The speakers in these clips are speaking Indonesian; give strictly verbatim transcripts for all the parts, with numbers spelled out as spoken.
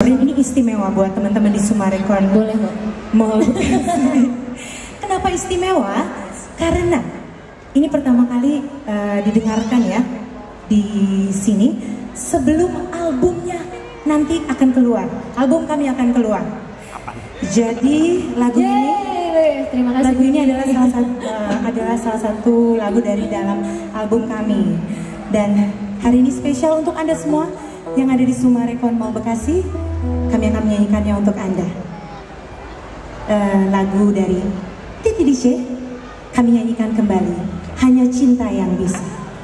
Hari ini istimewa buat teman-teman di Sumarekon. Boleh kok. Mau kenapa istimewa? Karena ini pertama kali uh, didengarkan ya di sini sebelum albumnya nanti akan keluar. Album kami akan keluar. Jadi lagu Yeay, ini, terima kasih. lagu ini adalah salah satu uh, adalah salah satu lagu dari dalam album kami. Dan hari ini spesial untuk Anda semua yang ada di Sumarekon Mall Bekasi. Kami akan menyanyikannya untuk Anda. Uh, lagu dari Titi D J kami nyanyikan kembali, Hanya Cinta Yang Bisa.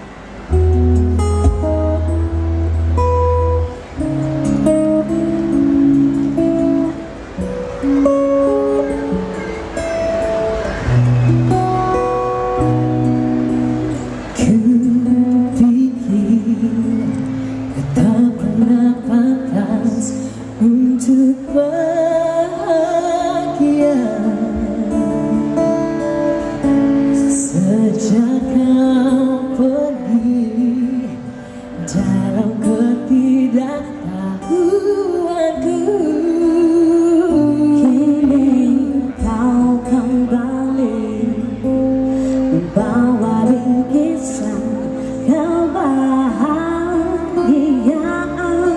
Untuk bahagia sejak kau pergi dalam ketidaktahuanku. Kini kau kembali membawa bingkisan kebahagiaan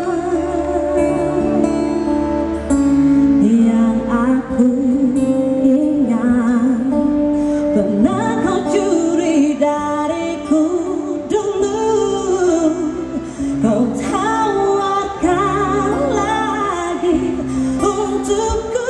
yang aku ingat pernah kau curi dariku dulu. Kau tawarkan lagi untukku.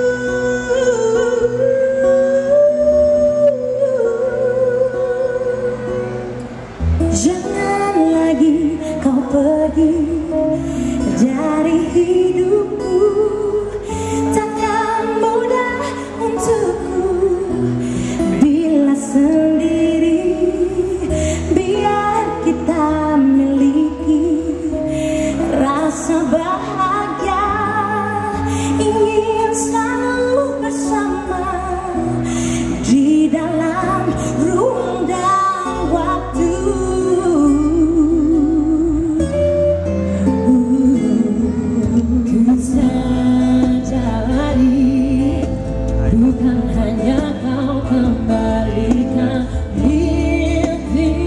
Jangan lagi kau pergi dari hidupku. Takkan mudah untukku bila sendiri. Biar kita miliki rasa bahagia, ingin selalu bersama di dalam ruang dan waktu. Bukan hanya kau kembalikan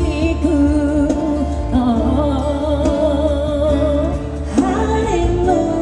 mimpiku, oh, harimu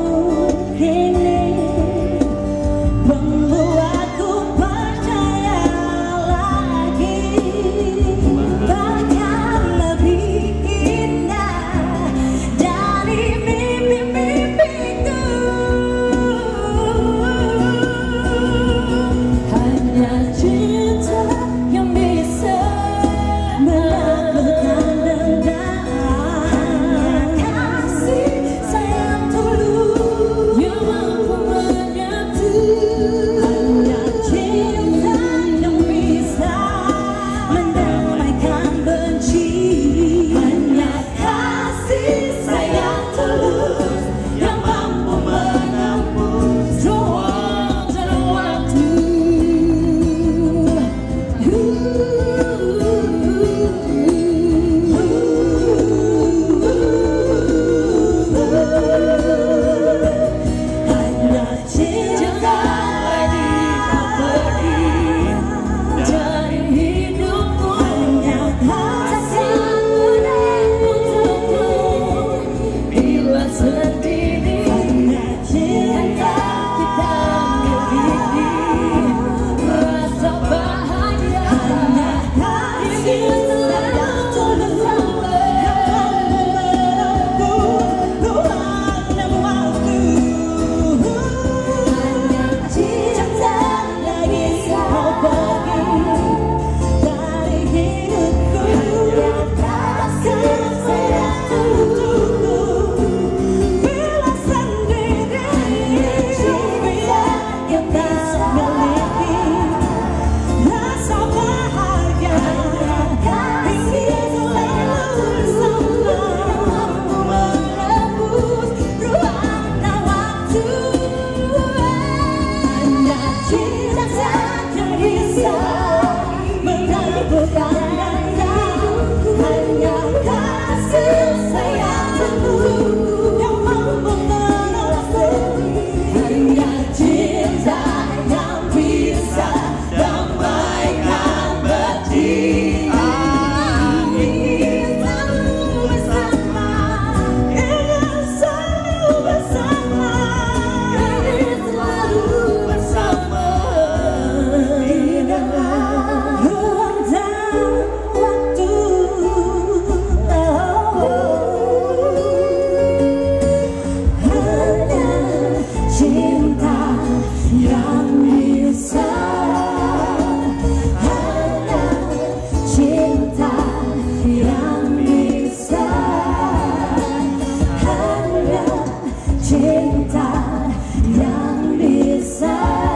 cinta yang bisa,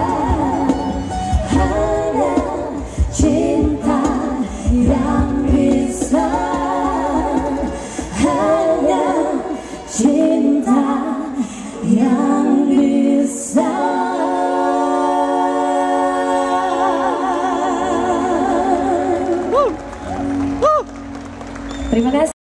hanya cinta yang bisa, hanya cinta yang bisa. Terima kasih.